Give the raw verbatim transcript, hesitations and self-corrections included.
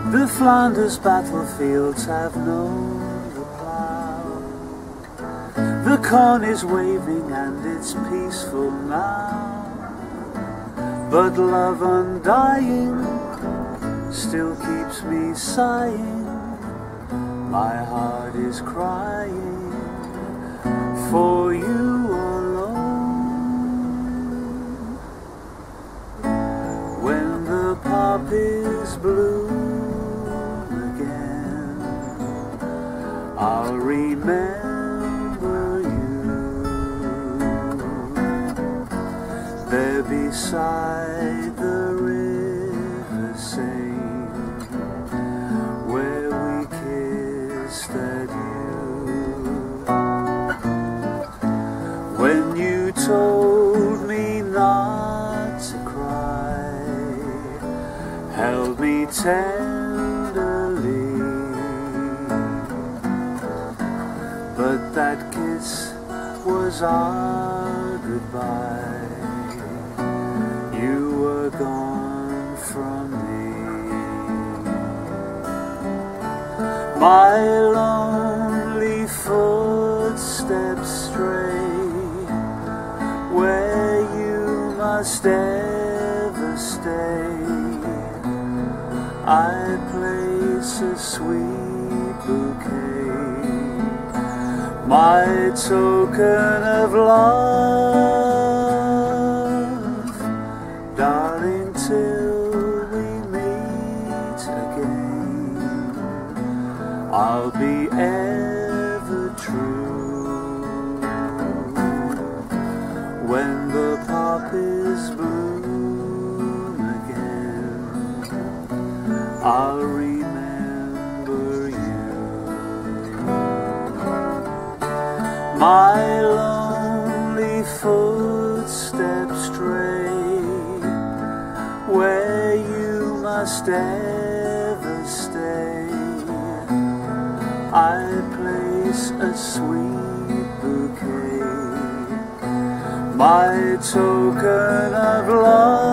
The Flanders battlefields have known the plough. The corn is waving and it's peaceful now. But love undying still keeps me sighing. My heart is crying for you alone. When the poppies bloom again, I'll remember you there beside the river Seine, where we kissed at you. When you told me not to cry, held me tenderly, but that kiss was our goodbye. You were gone from me. My lonely footsteps stray where you must ever stay. I place a sweet bouquet, my token of love, darling, till we meet again. I'll be ever true. When the poppies bloom again, I'll remember you. My lonely footsteps stray where you must ever stay. I place a sweet bouquet, my token of love,